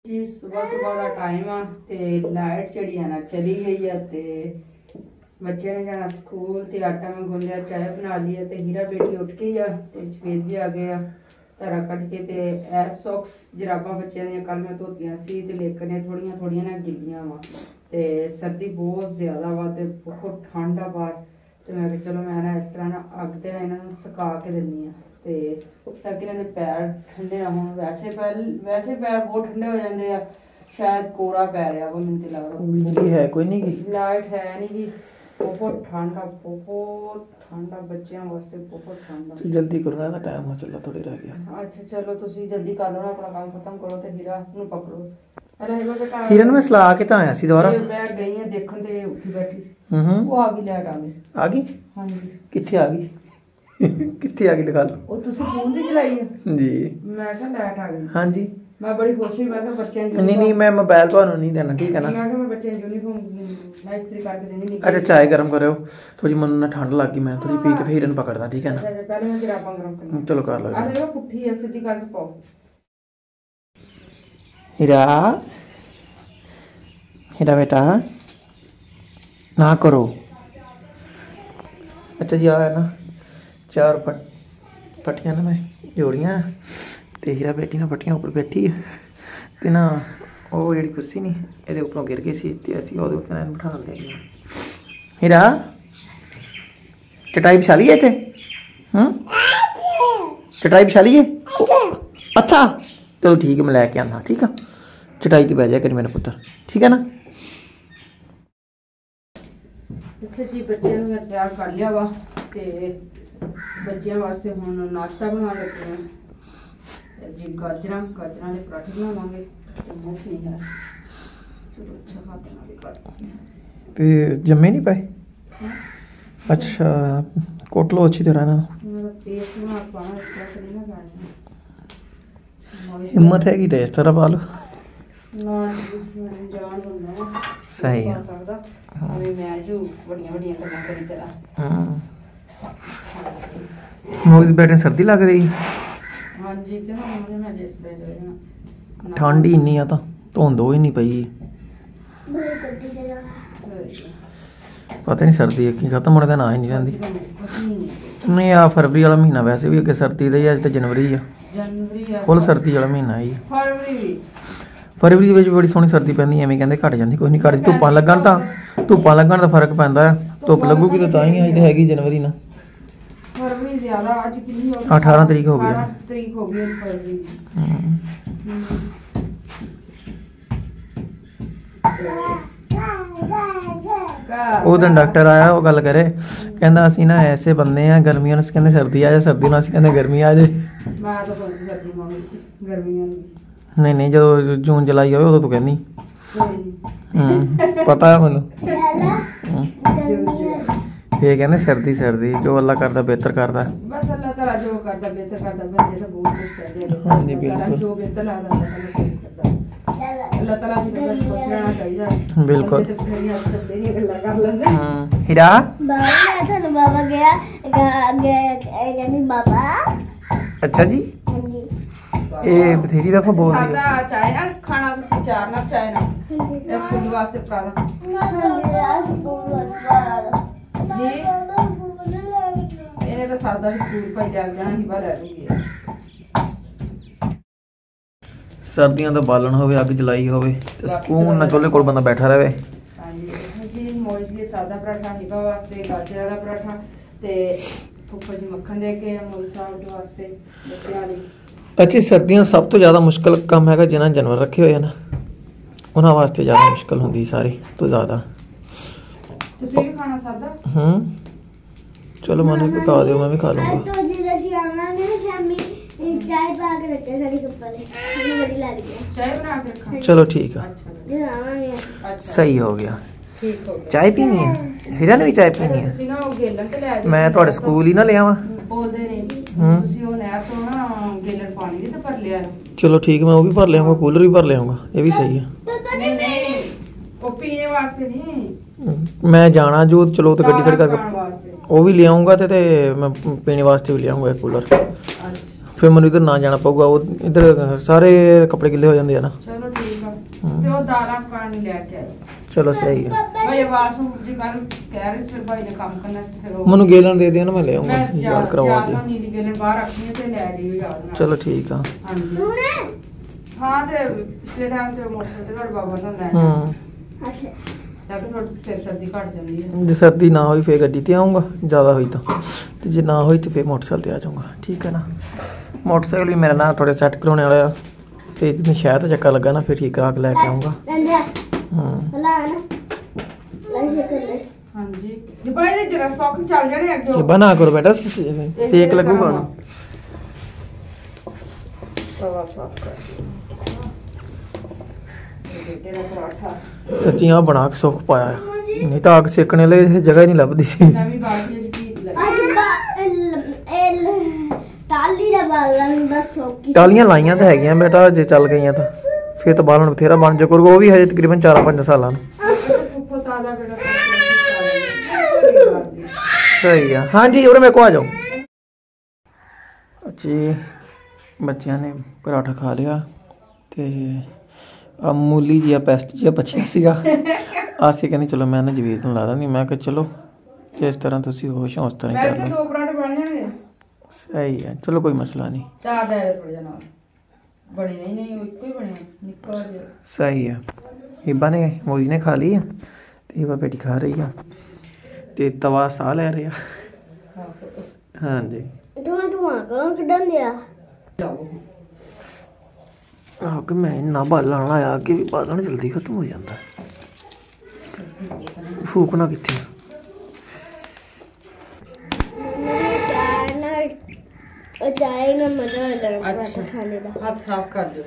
जी सुबह सुबह का टाइम आ ते लाइट चढ़ी है ना चली गई है ते बच्चे ने जाना स्कूल ते आटा में गुन लिया चाय बना ली है ते हीरा बेटी उठ गई है ते सफेद भी आ गया धरा कट के ते ए सॉक्स जराबा बच्चों दी कल मैं धोतियां सी ते लेकर थोड़ियां थोड़ियां ना गिलियां वा ते सर्दी बहुत ज्यादा वा ते बहुत ठंड आ बाहर ते मैं चलो मैं ना इस तरह ना अग ते इन्हां सुका के दिन्नी आ ते ताकि इन्हां दे पैर ठंडे ना होण वैसे पैर बहुत ठंडे हो जाते हैं शायद कोरा पै रहा वो मैंने लगता बिजली है कोई नहीं की लाइट है नहीं की बहुत ठंडा बच्चों वास्ते बहुत ठंडा जल्दी करो ना टाइम हो चला थोड़ी रह गया अच्छा चलो तुसी जल्दी कर लो ना अपना काम खत्म करो ते हीरा नु पकड़ो अरे हेलो बेटा हीरा ने मैं सलाह के ता आया सी दोबारा मैं गई है देखन ते उठी बैठी सी वो आ गई लाइट आ गई हां जी किथे आ गई किथे आ गई दिखा लो ओ तुसी फोन दी चलाई है जी मैं कहा लाइट आ गई हां जी मैं बड़ी खुश हुई मैं कहा बच्चों नहीं मैं मोबाइल ਤੁਹਾਨੂੰ नहीं देना ठीक है ना मैं कहा मैं बच्चों यूनिफॉर्म मैं इस्त्री करके देनी नहीं अच्छा चाय गरम करो थोड़ी मन ना ठंड लग गई मैं थोड़ी पी के फिर हिरन पकड़दा ठीक है ना पहले मैं जराबां गरम करनी चलो कर लो अरे वो पुट्ठी है सीधी करके पाओ हीरा हीरा बेटा ना करो अच्छा जी आया ना चार पट्टियां ना मैं जोड़ियां ते हीरा बेटी ने पट्टियां ऊपर बैठी है ते ना वो जी कुर्सी नहीं ये उपरों गिर गई सी ते असीं ओहदे उत्ते ना बिठा देंगे हीरा चटाई बिछा ली है इत्थे चटाई बिछा ली है अच्छा चलो ठीक है मैं लैके आना ठीक है चटाई ते बह जाया करी मेरा पुत्र ठीक है ना अच्छा जी बच्चों ने मैं तैयार कर लिया वा ते बच्चों वास्ते हुण नाश्ता बना लगे हैं जी गाजरां दे पराठे बनावांगे ते मुख नहीं है चलो अच्छा हाथ नाल ही करते हैं ते जम्मे नहीं पाए अच्छा कोट लो अच्छी तरह ना मेरा पेट में पाना इस तरह से नहीं ना खाना हिम्मत है कि तो इस तरह पा लो ना जान होना सही है अभी मैं जो बड़ियां गल्लां करी चला मोइस बैठे सर्दी लग रही हां जी ते ना मैं जिस तरह चले ना ठंड ही इन्नी आ तो धुंध हो ही नहीं पई पता नहीं सर्दी की खत्म होने का ना ही नहीं जाती नहीं आ फरवरी वाला महीना वैसे भी अगे सर्दी का ही अज तो जनवरी है फुल सर्दी वाला महीना ही फरवरी ਵਿੱਚ बड़ी सोहनी सर्दी पैंदी ਐਵੇਂ ਕਹਿੰਦੇ ਘਟ ਜਾਂਦੀ ਕੋਈ ਨਹੀਂ ਘਟਦੀ ਧੁੱਪਾਂ ਲੱਗਣ ਦਾ ਫਰਕ ਪੈਂਦਾ ਹੈ ਧੁੱਪ ਲੱਗੂਗੀ ਤਾਂ ਹੀ ਅਜੇ ਹੈਗੀ ਜਨਵਰੀ ਨਾ फरवरी ज्यादा आज कितनी हो 18 तारीख हो गई 18 तारीख हो गई फरवरी ਉਹ ਦਿਨ ਡਾਕਟਰ ਆਇਆ ਉਹ ਗੱਲ ਕਰੇ ਕਹਿੰਦਾ ਅਸੀਂ ਨਾ ਐਸੇ ਬੰਦੇ ਆ ਗਰਮੀਆਂ ਨੂੰ ਕਹਿੰਦੇ ਸਰਦੀ ਆ ਜਾ ਸਰਦੀ ਨੂੰ ਅਸੀਂ ਕਹਿੰਦੇ ਗਰਮੀ ਆ ਜੇ ਮੈਂ ਤਾਂ ਕੋਈ ਸਰਦੀ ਮੰਗਦੀ ਗਰਮੀਆਂ ਨੂੰ ਨਹੀਂ ਜਦੋਂ ਜੂਨ ਜੁਲਾਈ ਹੋਵੇ ਉਦੋਂ ਤੂੰ ਕਹਿੰਦੀ ਪਤਾ ਹੈ ਮੈਨੂੰ ਇਹ ਕਹਿੰਦੇ ਸਰਦੀ ਜੋ ਅੱਲਾ ਕਰਦਾ ਬਿਹਤਰ ਕਰਦਾ ਬਸ ਅੱਲਾ ਤਾਲਾ ਜੋ ਕਰਦਾ ਬਿਹਤਰ ਕਰਦਾ ਬੰਦੇ ਤਾਂ ਬਹੁਤ ਕੁਝ ਕਰਦੇ ਨੇ ਹਾਂਜੀ ਬਿਲਕੁਲ ਜੋ ਬਿਹਤਰ ਲੱਗਦਾ ਅੱਲਾ ਤਾਲਾ ਦੀ ਬਸ ਕੁਝ ਰਹਿਣਾ ਚਾਹੀਦਾ ਬਿਲਕੁਲ ਤੇ ਫਿਰ ਇਹ ਸਭ ਦੀਆਂ ਗੱਲਾਂ ਕਰ ਲੈਂਦੇ ਹੀਰਾ ਬਾਬਾ ਤੁਹਾਨੂੰ ਬਾਬਾ ਗਿਆ ਕਹਿੰਦੀ ਬਾਬਾ ਅੱਛਾ ਜੀ ਇਹ ਬਥੇਰੀ ਦਫਾ ਬੋਲਦੀ ਹੈ ਸਾਦਾ ਚਾਹ ਨਾਲ ਖਾਣਾ ਤੁਸੀਂ ਚਾਰ ਨਾਲ ਚਾਹ ਨਾਲ ਇਸ ਕੁਝ ਵਾਸਤੇ ਪਕਾ ਜੀ ਇਹਨੇ ਤਾਂ ਸਾਦਾ ਵੀ ਸਕੂਲ ਭਾਈ ਜਾ ਜਾਣਾ ਹੀ ਲੈ ਲੂਗੀ ਸਰਦੀਆਂ ਦਾ ਬਾਲਣ ਹੋਵੇ ਅੱਗ ਜਲਾਈ ਹੋਵੇ ਤੇ ਸਕੂਨ ਨਾਲ ਚੁੱਲ੍ਹੇ ਕੋਲ ਬੰਦਾ ਬੈਠਾ ਰਹੇ ਹਾਂਜੀ ਜੀ ਮੋਇਸ ਲਈ ਸਾਦਾ ਪਰਾਠਾ ਹਿਬਾ ਵਾਸਤੇ ਗਾਜਰਾਂ ਦਾ ਪਰਾਠਾ ਤੇ ਉੱਪਰ ਜੀ ਮੱਖਣ ਦੇ ਕੇ ਮੋਇਸਾ ਵਾਸਤੇ ਬੱਚਿਆਂ ਲਈ ਅੱਛੀ ਸਰਦੀਆਂ ਸਭ ਤੋਂ ਜ਼ਿਆਦਾ ਮੁਸ਼ਕਲ ਕੰਮ ਹੈਗਾ ਜਿਨ੍ਹਾਂ ਜਾਨਵਰ ਰੱਖੇ ਹੋਏ ਹਨ ਉਹਨਾਂ ਵਾਸਤੇ ਜ਼ਿਆਦਾ ਮੁਸ਼ਕਲ ਹੁੰਦੀ ਸਾਰੀ ਤੋਂ ਜ਼ਿਆਦਾ ਤੁਸੀਂ ਵੀ ਖਾਣਾ ਸਾਦਾ ਚਲੋ ਮੈਨੂੰ ਪਕਾ ਦਿਓ ਮੈਂ ਵੀ ਖਾ ਲੂੰਗਾ तो जिधर से आवांगे ना शामी चाय पा के रखे सारी कपल है बड़ी लग गई चाय बना के रखा चलो ठीक है जिधर आवांगे अच्छा सही हो गया ठीक हो गया ਚਾय ਪੀਣੀ ਹੈ ਹੀਰਾ ਨੇ ਵੀ ਚਾय ਪੀਣੀ ਹੈ ਤੁਸੀਂ ਨਾ ਉਹ ਗੇਲਣ ਤੇ ਲੈ ਮੈਂ ਤੁਹਾਡੇ ਸਕੂਲ ਹੀ ਨਾ ਲਿਆਵਾਂ ਬੋਲਦੇ ਨੇ ਤੁਸੀਂ ਉਹ ਨਹਿਰ ਤੋਂ ਨਾ ਗੇਲਣ ਪਾਣੀ ਦੀ ਤਾਂ ਭਰ ਲਿਆ ਚਲੋ ਠੀਕ ਮੈਂ ਉਹ ਵੀ ਭਰ ਲਿਆਉਂਗਾ ਕੂਲਰ ਵੀ ਭਰ ਲਿਆਉਂਗਾ ਇਹ ਵੀ ਸਹੀ ਹੈ ਨਹੀਂ ਉਹ ਪੀਣੇ ਵਾਸਤੇ ਨਹੀਂ ਮੈਂ ਜਾਣਾ ਜੋ ਚਲੋ ਤੇ ਗੱਡੀ ਖੜੀ ਕਰਕੇ ਵਾਸਤੇ ਉਹ ਵੀ ਲਿਆਉਂਗਾ ਤੇ ਮੈਂ ਪੀਣੇ ਵਾਸਤੇ ਵੀ ਲਿਆਉਂਗਾ ਕੂਲਰ ਫਿਰ ਮੈਨੂੰ ਇੱਧਰ ਨਾ ਜਾਣਾ ਪਊਗਾ, ਉਹ ਇੱਧਰ ਸਾਰੇ ਕੱਪੜੇ ਗਿੱਲੇ ਹੋ ਜਾਂਦੇ ਆ ਨਾ। ਚਲੋ ਠੀਕ ਆ। ਤੇ ਉਹ ਦਾਲਾਂ ਪਾਣੀ ਲੈ ਕੇ ਆਇਓ। ਚਲੋ ਸਹੀ ਹੈ। ਭਾਈ ਵਾਸ਼ਰੂਮ ਦੀ ਗੱਲ ਕਹਿ ਰਹੀ ਸੀ, ਫਿਰ ਭਾਈ ਨੇ ਕੰਮ ਕਰਨਾ ਸੀ, ਫਿਰ ਉਹ ਮੈਨੂੰ ਗੇਲਣ ਦੇ ਦਿਓ ਨਾ, ਮੈਂ ਲੈ ਆਉਂਗਾ ਮੈਂ ਯਾਦ ਕਰਵਾ ਕੇ ਦਿਓ। ਨੀਲੀ ਗੇਲਣ ਬਾਹਰ ਰੱਖਣੀ ਹੈ ਤੇ ਲੈ ਜਿਓ ਯਾਦ ਨਾਲ। ਚਲੋ ਠੀਕ ਆ। ਹਾਂਜੀ ਹਾਂ, ਤੇ ਪਿਛਲੇ ਟਾਈਮ ਤੇ ਮੋਟਰ ਤੇ ਤੁਹਾਡੇ ਬਾਬਾ ਨੂੰ ਲੈਣ ਅੱਛਾ ਤਾਂ ਕਿ ਥੋੜੀ ਫਿਰ ਸਰਦੀ ਘਟ ਜਾਂਦੀ ਹੈ। ਜੇ ਸਰਦੀ ਨਾ ਹੋਈ ਫੇਰ ਗੱਡੀ ਤੇ ਆਉਂਗਾ, ਜ਼ਿਆਦਾ ਹੋਈ ਤਾਂ, ਤੇ ਜੇ ਨਾ ਹੋਈ ਤੇ ਫੇਰ ਮੋਟਰਸਾਈਕਲ ਤੇ ਆ ਜਾਊਂਗਾ, ਠੀਕ ਹੈ ਨਾ। ਮੋਟਰਸਾਈਕਲ ਵੀ ਮੇਰਾ ਨਾ ਥੋੜੇ ਸੈੱਟ ਕਰਾਉਣੇ ਵਾਲਾ ਆ, ਤੇ ਜਿੰਨੇ ਸ਼ਾਇਦ ਚੱਕਾ ਲੱਗਾ ਨਾ ਫਿਰ ਠੀਕ ਕਰਾ ਕੇ ਲੈ ਕੇ ਆਉਂਗਾ। ਹਾਂਜੀ ਜੇ ਭਾਈ ਦੇ ਜਰਾ ਸੌਖ ਚੱਲ ਜਾਣੇ ਅੱਗੇ ਇਹ ਬਣਾ ਕਰੋ ਬੇਟਾ, ਸੇਕ ਲੱਗੂਗਾ ਨਾ। ਤਵਾ ਸਾਫ ਕਰ ਬੇਟੇ ਦਾ ਪਰਾਠਾ ਸੱਚੀ ਆ ਬਣਾ ਕੇ ਸੁੱਖ ਪਾਇਆ ਆ, ਨਹੀਂ ਤਾਂ ਅੱਗ ਸੇਕਣੇ ਲਈ ਜਗ੍ਹਾ ਹੀ ਨਹੀਂ ਲੱਭਦੀ ਸੀ। ਨਵੀਂ ਬਾਲਟੀ ਵਿੱਚ ਕੀ ਲੱਗੀ ਟਾਲੀ ਦਾ ਬਾਲਣ ਦਾ ਸੋਕੀ ਟਾਲੀਆਂ ਲਾਈਆਂ ਤਾਂ ਹੈਗੀਆਂ ਬੇਟਾ, ਜੇ ਚੱਲ ਗਈਆਂ ਤਾਂ ਫਿਰ ਤਾਂ ਬਾਲਣ ਬਥੇਰਾ ਬਣ ਜਾ ਕਰੂਗਾ, ਉਹ ਵੀ ਹਜੇ ਤਕਰੀਬਨ 4-5 ਸਾਲਾਂ ਨੂੰ। ਉੱਪਰ ਤਾਜ਼ਾ ਬੇਟਾ ਸਹੀ ਆ। ਹਾਂਜੀ ਉਰੇ ਮੇਰੇ ਕੋ ਆ ਜਾਓ ਜੀ। ਬੱਚਿਆਂ ਨੇ ਪਰਾਠਾ ਖਾ ਲਿਆ ਤੇ ਮੂਲੀ ਜਿਹਾ ਪੈਸਟ ਜਿਹਾ ਬਚਿਆ ਸੀਗਾ। ਆਸੀ ਕਹਿੰਦੀ ਚਲੋ ਮੈਂ ਨਾ ਜਵੇਦ ਨੂੰ ਲਾ ਦਾਂਗੀ, ਮੈਂ ਕਿਹਾ ਚਲੋ ਜਿਸ ਤਰ੍ਹਾਂ ਤੁਸੀਂ ਹੋਸ਼ ਹੋ ਉਸ ਤਰ੍ਹਾਂ ਹੀ ਮੈਂ ਕਰ ਕਿ ਲਓ। 2 ਪਰਾਠੇ ਬਣ ਜਾਣਗੇ। ਸਹੀ ਹੈ, ਚਲੋ ਕੋਈ ਮਸਲਾ ਨਹੀਂ। ਚਾਹ ਦਾ ਥੋੜਾ ਜਿਹਾ ਨਾਲ ਬਣੇ ਨਹੀਂ, ਉਹ ਇੱਕੋ ਹੀ ਬਣਿਆ ਨਿੱਕਾ ਜਿਹਾ। ਸਹੀ ਹੈ। ਹਿਬਾ ਨੇ ਮੋਦੀ ਨੇ ਖਾ ਲਈ ਆ ਤੇ ਹਿਬਾ ਬੇਟੀ ਖਾ ਰਹੀ ਆ ਤੇ ਤਵਾ ਸਾਹ ਲੈ ਰਿਹਾ। ਹਾਂਜੀ ਧੂਆਂ ਕੌਣ ਕੱਢਣ ਦਿਆ? ਆਹ ਕਿ ਮੈਂ ਇੰਨਾ ਬਾਲਣ ਲਾਇਆ ਕਿ ਵੀ ਬਾਲਣ ਜਲਦੀ ਖਤਮ ਹੋ ਜਾਂਦਾ। ਫੂਕਣਾ ਕਿੱਥੇ? ਚਾय ना मजा आता है पराठा खाने का। हाथ साफ कर दो।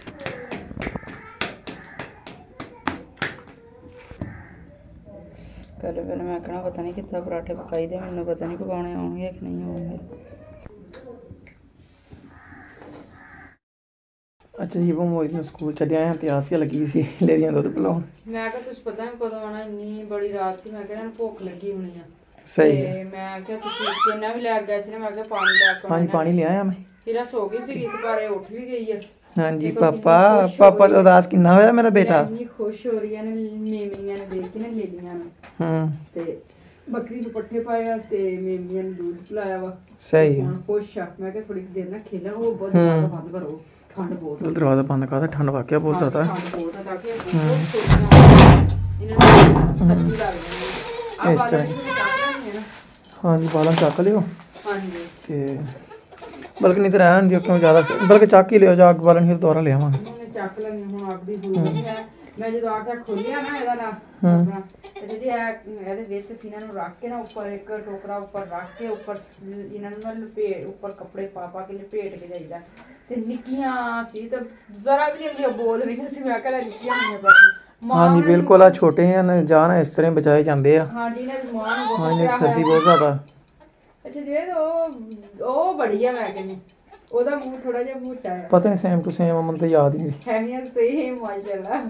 पहले मैं कहना पता नहीं कितना पराठे पकाई दे, मैंने पता नहीं पकाने आउणगे कि नहीं आउणगे। अच्छा जी, वो मोहित ने स्कूल चले आए ते आसिया लगी सी ले दियां दुध पिलाउण। मैं कहा तुस पता नहीं कदों आना, इन्नी बड़ी रात सी, मैं कहा इन्हां भुख लगी होनी आ। सही ते मैं कहा तुसी केना भी ले गए सी ना, मैं कहा पानी ले हाँ जी पानी ले आया मैं। फिर सो गई सी तो पर उठ भी गई है। हाँ जी पापा, पापा तो उदास कितना होया मेरा बेटा। इतनी खुश हो रही है ना मेमियां ने देख के ना लेलियां ने। ते बकरी ਨੂੰ ਪੱਠੇ ਪਾਇਆ ਤੇ ਮੇਮੀਆਂ ਨੂੰ दूध ਪਿਲਾਇਆ ਵਾ। सही है। ਹੁਣ ਖੁਸ਼ ਆ। ਮੈਂ ਕਿਹਾ ਥੋੜੀ ਦੇਰ ਨਾ ਖੇਲਾਂ, ਉਹ ਬਹੁਤ ਜ਼ਿਆਦਾ ਬੰਦ ਕਰੋ, ਠੰਡ ਬਹੁਤ ਆ। दरवाजा बंद कर दे, ठंड वाकई बहुत ज्यादा है। ਠੰਡ ਬਹੁਤ ਆ ਤਾਂ ਕਿ ਬਹੁਤ ਸੋਚਣਾ ਇਹਨਾਂ ਨੂੰ ਸੱਚੀ ਲੱਗ ਜਾਂਦੀ ਆ। ਇਸ ਆ ਤਰ੍ਹਾਂ ਬਾਲਾਂ ਦੀ ਚੱਕ ਲੈਣੀ ਹੈ ਨਾ। हाँ जी बालन चक लियो ਹਾਂਜੀ ते बल्कि नहीं तो रहन दियो, क्यों ज्यादा बल्कि चक ही लियो, जाग बालन फिर दोबारा ले आवांगे। ਉਹਨੇ ਚੱਕ ਲੈਣੀ ਹੁਣ ਆਪਦੀ ਜ਼ਰੂਰਤ ਹੈ। ਮੈਂ ਜਦੋਂ ਆਖਿਆ ਖੋਲਿਆ ਨਾ ਇਹਦਾ ਨਾ ਆਪਣਾ, ਤੇ ਜਿਹੜੀ ਇਹਦੇ ਵਿੱਚ ਸੀ ਇਹਨਾਂ ਨੂੰ ਰੱਖ ਕੇ ਨਾ ਉੱਪਰ ਇੱਕ ਟੋਕਰਾ ਉੱਪਰ ਰੱਖ ਕੇ ਉੱਪਰ ਇਹਨਾਂ ਨੂੰ ਨਾ ਲਪੇਟ, ਉੱਪਰ ਕੱਪੜੇ ਪਾ ਪਾ ਕੇ ਲਪੇਟ ਕੇ ਜਾਈਦਾ। ਤੇ ਨਿੱਕੀਆਂ ਸੀ ਤੇ ਜ਼ਰਾ ਵੀ ਨਹੀਂ ਬੋਲ ਰਹੀਆਂ ਸੀ। ਮੈਂ ਕਹਿੰਦਾ ਨਿੱਕੀਆਂ ਹੋਈਆਂ ਬਸ। हाँ जी बिल्कुल, आ छोटे हैं जान इस तरह बचाए जाते हैं। हाँ जी, ਇਹਨਾਂ ਦੀ ਮਾਂ ਨੂੰ हाँ ਬਹੁਤ जी ਪਿਆਰ सर्दी ਹੋਇਆ। बहुत ज्यादा। ਅੱਛਾ ਜੀ ਉਹ ਬੜੀ ਆ, ਮੈਂ ਕਹਿੰਦੀ ਉਹਦਾ ਮੂੰਹ ਥੋੜਾ ਜਿਹਾ ਮੋਟਾ ਹੈ। पता नहीं सेम टू सेम मन तो याद ही नहीं। ਹੈਗੀਆਂ ਸੇਮ ਮਾਸ਼ਾਅੱਲਾ।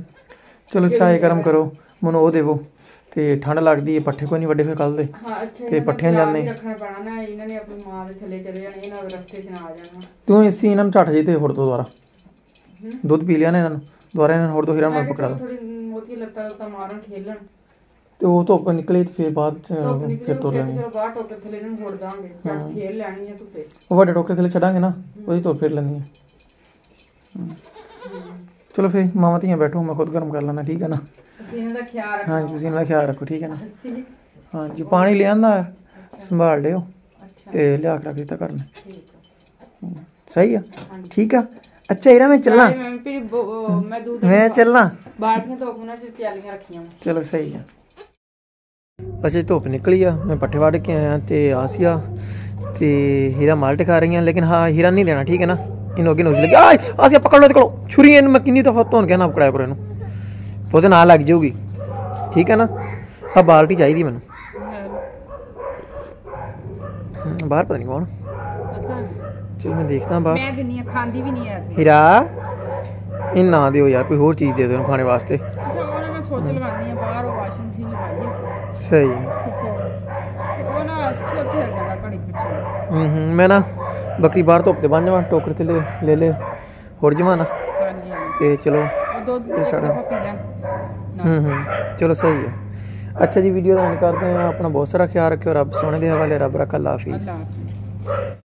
चलो चाय गर्म करो, मनो वो देवो ਤੇ ਠੰਡ ਲੱਗਦੀ ਹੈ, ਪੱਠੇ ਕੋਈ ਨਹੀਂ ਵੱਡੇ ਫਿਰ ਕੱਲ ਦੇ। ਹਾਂ ਅੱਛਾ, ਤੇ ਪੱਠਿਆਂ ਜਾਂਦੇ ਰੱਖਣਾ ਪੈਣਾ ਨਾ, ਇਹਨਾਂ ਨੇ ਆਪਣੀ ਮਾਂ ਦੇ ਥੱਲੇ ਚਲੇ ਜਾਣੇ, ਇਹਨਾਂ ਦੇ ਰਸਤੇ 'ਚ ਨਾ ਆ ਜਾਣਾ। ਤੂੰ ਇਸੀ ਇਹਨਾਂ ਨੂੰ ਝੱਟ ਜੇ ਤੇ ਹੋਰ ਦੋ ਦੁਬਾਰਾ ਦੁੱਧ ਪੀ ਲਿਆ ਨਾ ਇਹਨਾਂ ਨੂੰ, ਦੁਬਾਰਾ ਇਹਨਾਂ ਨੂੰ ਹੋਰ ਦੋ ਹੀਰਾ ਨਾਲ ਪਕੜਾ ਦੋ। ਥੋੜੀ ਮੋਤੀ ਲੱਤਾਂ ਮਾਰਨ ਖੇਲਣ ਤੇ ਉਹ ਧੁੱਪ ਨਿਕਲੇ ਤੇ ਫਿਰ ਬਾਅਦ ਚ ਫਿਰ ਤੁਰ ਫਿਰ ਲੈਣਗੇ। ਚਲੋ ਬਾਹਰ ਟੋਕਰ ਥੱਲੇ ਨੂੰ ਮੋੜ ਦਾਂਗੇ, ਚੱਲ ਖੇਲ ਲੈਣੀ ਹੈ ਧੁੱਪੇ। ਉਹ ਵੱਡੇ ਟੋਕਰੇ ਥੱਲੇ ਛੱਡਾਂਗੇ ਨਾ, ਉਹਦੀ ਧੁੱਪ ਫਿਰ ਲੈਣੀ ਹੈ। ਚਲੋ ਫਿਰ ਮਾਵਾਂ ਧੀਆਂ ਬੈਠੋ, ਮੈਂ ਖੁਦ ਗਰਮ ਕਰ ਲੈਣਾ, ਠੀਕ ਹੈ ਨਾ। ਅਸੀਂ ਇਹਨਾਂ ਦਾ ਖਿਆਲ ਰੱਖਣਾ। ਹਾਂਜੀ ਤੁਸੀਂ ਇਹਨਾਂ ਦਾ ਖਿਆਲ ਰੱਖੋ, ਠੀਕ ਹੈ ਨਾ। ਅਸੀਂ ਹਾਂਜੀ ਪਾਣੀ ਲਿਆਂਦਾ ਸੰਭਾਲ ਲਿਓ ਅੱਛਾ ਤੇ ਲਿਆ ਕੇ ਰੱਖ ਦਿੱਤਾ ਕਰਨਾ। ਠੀਕ ਆ। ਸਹੀ ਆ, ਠੀਕ ਆ। अच्छा हीरा मैं चलना, मैं दूध मैं चलना। बाल्टियां तो अपना से प्यालियां रखियां। चलो सही है। अच्छा धुप निकली आ, मैं पट्ठे वाड़ के आया ते आसिया ते हीरा माल्ट खा रही हैं, लेकिन हाँ हीरा नहीं देना, ठीक है ना। इन अगे नोज लगी आसिया पकड़ लो, देखो छुरी इन मैं कितनी दफा धोन कहना पकड़ाया करो इनू, ਉਹਦੇ ਨਾਲ ਲੱਗ ਜਾਊਗੀ, ਠੀਕ ਹੈ ਨਾ। ਆ ਬਾਲਟੀ ਚਾਹੀਦੀ ਮੈਨੂੰ, ਬਾਹਰ ਪਤਾ ਨਹੀਂ ਕੌਣ। ਚਲ ਮੈਂ ਦੇਖਦਾ ਬਾਹਰ। ਮੈਂ ਦਿੰਨੀ ਆ, ਖਾਂਦੀ ਵੀ ਨਹੀਂ ਆ। ਹੀਰਾ ਇਹ ਨਾ ਦਿਓ ਯਾਰ, ਕੋਈ ਹੋਰ ਚੀਜ਼ ਦੇ ਦਿਓ ਖਾਣੇ ਵਾਸਤੇ। ਅੱਛਾ ਉਹਨਾਂ ਮੈਂ ਸੋਚ ਲਗਾਉਂਦੀ ਆ, ਬਾਹਰ ਉਹ ਵਾਸ਼ਿੰਗ ਮਸ਼ੀਨ ਲਗਾਈ ਹੈ। ਸਹੀ ਤੇ ਉਹ ਨਾ ਸੋਚ ਜਾਂਦਾ ਘੜੀ ਪਿੱਛੇ। ਮੈਂ ਨਾ ਬੱਕਰੀ ਬਾਹਰ ਧੁੱਪ ਤੇ ਬੰਨ ਜਾਵਾਂ, ਟੋਕਰ ਤੇ ਲੈ ਲੈ ਹੋਰ ਜਮਾ ਨਾ ਹਾਂਜੀ ਹਾਂਜੀ ਤੇ ਚਲੋ ਉਹ ਦੁੱਧ ਇਹ ਸਾਡਾ ਪੀ ਜਾ ਚਲੋ ਸਹੀ ਹੈ। ਅੱਛਾ ਜੀ, ਵੀਡੀਓ ਦਾ ਐਂਡ ਕਰਦੇ ਹਾਂ। ਆਪਣਾ ਬਹੁਤ ਸਾਰਾ ਖਿਆਲ ਰੱਖਿਓ। ਰੱਬ ਸੋਹਣੇ ਦੇ ਹਵਾਲੇ। ਰੱਬ ਰੱਖਾ। ਅੱਲਾ ਹਾਫਿਜ਼। ਅੱਲਾ ਹਾਫਿਜ਼।